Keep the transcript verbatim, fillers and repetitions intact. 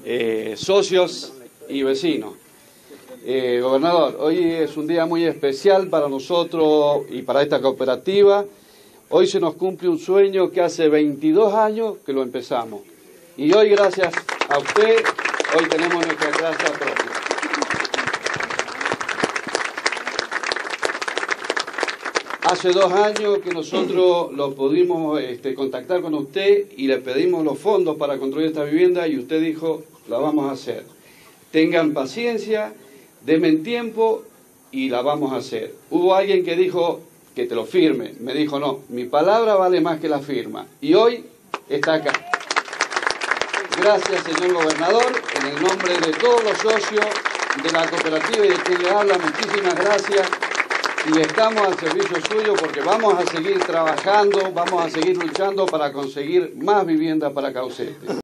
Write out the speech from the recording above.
eh, socios y vecinos. Eh, gobernador, hoy es un día muy especial para nosotros y para esta cooperativa. Hoy se nos cumple un sueño que hace veintidós años que lo empezamos. Y hoy, gracias a usted, hoy tenemos nuestra casa propia. Hace dos años que nosotros lo pudimos este, contactar con usted y le pedimos los fondos para construir esta vivienda y usted dijo, la vamos a hacer. Tengan paciencia, denme tiempo y la vamos a hacer. Hubo alguien que dijo que te lo firme. Me dijo, no, mi palabra vale más que la firma. Y hoy está acá. Gracias, señor gobernador, en el nombre de todos los socios de la cooperativa y de quien le habla, muchísimas gracias. Y estamos al servicio suyo porque vamos a seguir trabajando, vamos a seguir luchando para conseguir más vivienda para Caucete.